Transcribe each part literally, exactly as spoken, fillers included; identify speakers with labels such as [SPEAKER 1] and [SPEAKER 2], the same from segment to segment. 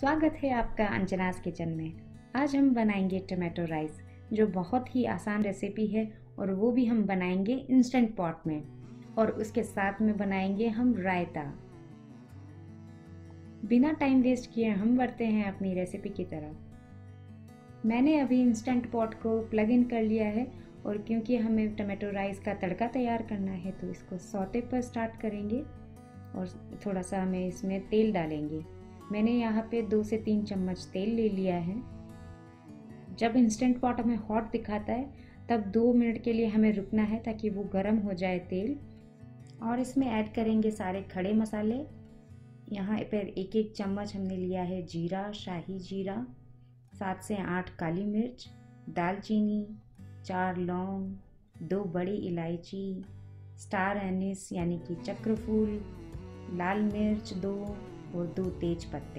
[SPEAKER 1] स्वागत है आपका अंजनास किचन में। आज हम बनाएंगे टमाटो राइस, जो बहुत ही आसान रेसिपी है और वो भी हम बनाएंगे इंस्टेंट पॉट में, और उसके साथ में बनाएंगे हम रायता। बिना टाइम वेस्ट किए हम बढ़ते हैं अपनी रेसिपी की तरफ। मैंने अभी इंस्टेंट पॉट को प्लग इन कर लिया है, और क्योंकि हमें टमाटो राइस का तड़का तैयार करना है तो इसको सौते पर स्टार्ट करेंगे और थोड़ा सा हमें इसमें तेल डालेंगे। मैंने यहाँ पे दो से तीन चम्मच तेल ले लिया है। जब इंस्टेंट पॉट हमें हॉट दिखाता है तब दो मिनट के लिए हमें रुकना है ताकि वो गर्म हो जाए तेल, और इसमें ऐड करेंगे सारे खड़े मसाले। यहाँ पर एक एक चम्मच हमने लिया है जीरा, शाही जीरा, सात से आठ काली मिर्च, दालचीनी, चार लौंग, दो बड़ी इलायची, स्टार एनिस यानी कि चक्रफूल, लाल मिर्च दो और दो तेज पत्ते।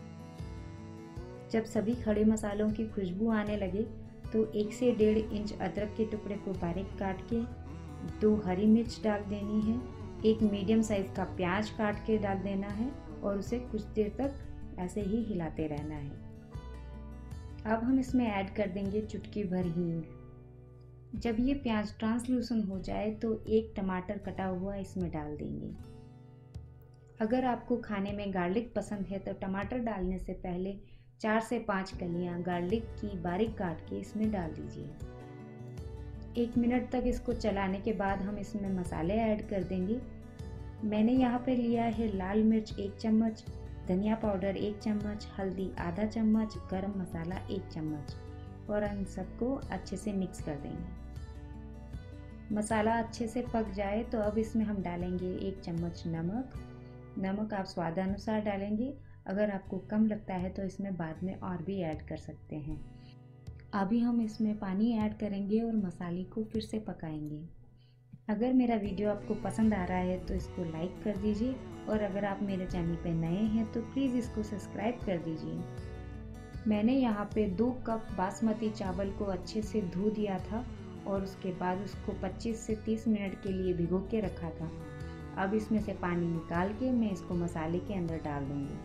[SPEAKER 1] जब सभी खड़े मसालों की खुशबू आने लगे तो एक से डेढ़ इंच अदरक के टुकड़े को बारीक काट के, दो हरी मिर्च डाल देनी है, एक मीडियम साइज का प्याज काट के डाल देना है और उसे कुछ देर तक ऐसे ही हिलाते रहना है। अब हम इसमें ऐड कर देंगे चुटकी भर हींग। जब ये प्याज ट्रांसलूसेंट हो जाए तो एक टमाटर कटा हुआ इसमें डाल देंगे। अगर आपको खाने में गार्लिक पसंद है तो टमाटर डालने से पहले चार से पाँच कलियां गार्लिक की बारीक काट के इसमें डाल दीजिए। एक मिनट तक इसको चलाने के बाद हम इसमें मसाले ऐड कर देंगे। मैंने यहाँ पे लिया है लाल मिर्च एक चम्मच, धनिया पाउडर एक चम्मच, हल्दी आधा चम्मच, गरम मसाला एक चम्मच, और इन सबको अच्छे से मिक्स कर देंगे। मसाला अच्छे से पक जाए तो अब इसमें हम डालेंगे एक चम्मच नमक। नमक आप स्वादानुसार डालेंगे, अगर आपको कम लगता है तो इसमें बाद में और भी ऐड कर सकते हैं। अभी हम इसमें पानी ऐड करेंगे और मसाले को फिर से पकाएंगे। अगर मेरा वीडियो आपको पसंद आ रहा है तो इसको लाइक कर दीजिए, और अगर आप मेरे चैनल पे नए हैं तो प्लीज़ इसको सब्सक्राइब कर दीजिए। मैंने यहाँ पे दो कप बासमती चावल को अच्छे से धो दिया था और उसके बाद उसको पच्चीस से तीस मिनट के लिए भिगो के रखा था। अब इसमें से पानी निकाल के मैं इसको मसाले के अंदर डाल दूंगी।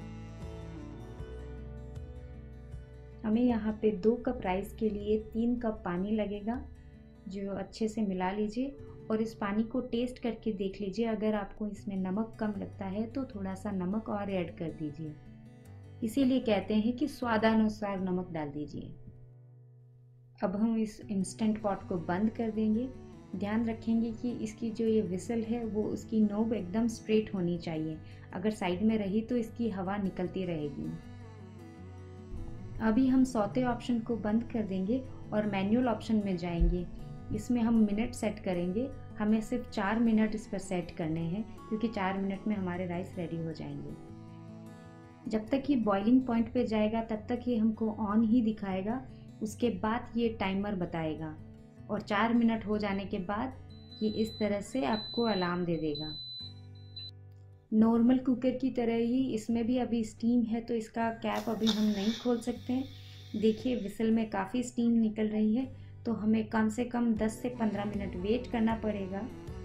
[SPEAKER 1] हमें यहाँ पे दो कप राइस के लिए तीन कप पानी लगेगा, जो अच्छे से मिला लीजिए और इस पानी को टेस्ट करके देख लीजिए। अगर आपको इसमें नमक कम लगता है तो थोड़ा सा नमक और ऐड कर दीजिए। इसीलिए कहते हैं कि स्वादानुसार नमक डाल दीजिए। अब हम इस इंस्टेंट पॉट को बंद कर देंगे। ध्यान रखेंगे कि इसकी जो ये विसल है वो उसकी नोब एकदम स्ट्रेट होनी चाहिए। अगर साइड में रही तो इसकी हवा निकलती रहेगी। अभी हम सौते ऑप्शन को बंद कर देंगे और मैनुअल ऑप्शन में जाएंगे। इसमें हम मिनट सेट करेंगे। हमें सिर्फ चार मिनट इस पर सेट करने हैं, क्योंकि चार मिनट में हमारे राइस रेडी हो जाएंगे। जब तक ये बॉइलिंग पॉइंट पे जाएगा तब तक ये हमको ऑन ही दिखाएगा, उसके बाद ये टाइमर बताएगा, और चार मिनट हो जाने के बाद ये इस तरह से आपको अलार्म दे देगा। नॉर्मल कुकर की तरह ही इसमें भी अभी स्टीम है, तो इसका कैप अभी हम नहीं खोल सकते। देखिए विसल में काफ़ी स्टीम निकल रही है, तो हमें कम से कम दस से पंद्रह मिनट वेट करना पड़ेगा।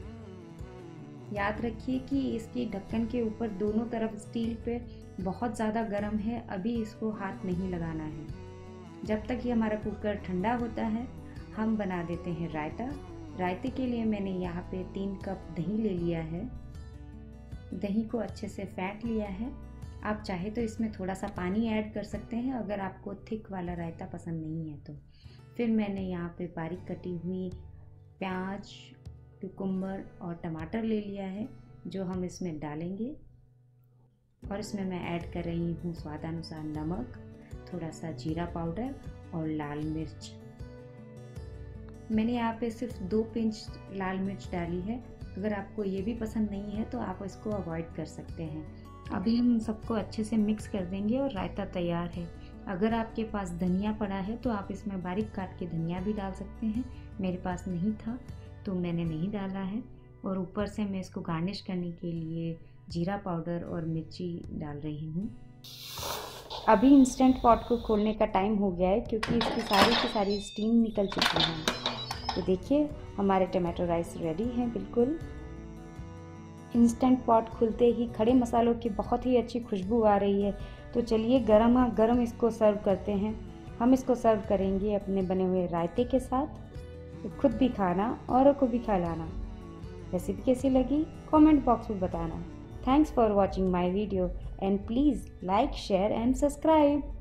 [SPEAKER 1] याद रखिए कि इसकी ढक्कन के ऊपर दोनों तरफ स्टील पे बहुत ज़्यादा गर्म है, अभी इसको हाथ नहीं लगाना है। जब तक ये हमारा कुकर ठंडा होता है हम बना देते हैं रायता। रायते के लिए मैंने यहाँ पे तीन कप दही ले लिया है। दही को अच्छे से फेंट लिया है। आप चाहे तो इसमें थोड़ा सा पानी ऐड कर सकते हैं अगर आपको थिक वाला रायता पसंद नहीं है तो। फिर मैंने यहाँ पे बारीक कटी हुई प्याज, कुकुम्बर और टमाटर ले लिया है, जो हम इसमें डालेंगे। और इसमें मैं ऐड कर रही हूँ स्वादानुसार नमक, थोड़ा सा जीरा पाउडर और लाल मिर्च। मैंने यहाँ पे सिर्फ दो पिंच लाल मिर्च डाली है। अगर आपको ये भी पसंद नहीं है तो आप इसको अवॉइड कर सकते हैं। अभी हम सबको अच्छे से मिक्स कर देंगे और रायता तैयार है। अगर आपके पास धनिया पड़ा है तो आप इसमें बारीक काट के धनिया भी डाल सकते हैं। मेरे पास नहीं था तो मैंने नहीं डाला है। और ऊपर से मैं इसको गार्निश करने के लिए जीरा पाउडर और मिर्ची डाल रही हूँ। अभी इंस्टेंट पॉट को खोलने का टाइम हो गया है, क्योंकि इसकी सारी की सारी स्टीम निकल चुकी है। तो देखिए हमारे टमाटो राइस रेडी हैं बिल्कुल। इंस्टेंट पॉट खुलते ही खड़े मसालों की बहुत ही अच्छी खुशबू आ रही है। तो चलिए गरम गरम इसको सर्व करते हैं। हम इसको सर्व करेंगे अपने बने हुए रायते के साथ। तो खुद भी खाना, औरों को भी खिलाना। रेसिपी कैसी लगी कमेंट बॉक्स में बताना। Thanks for watching my video and please like, share and subscribe.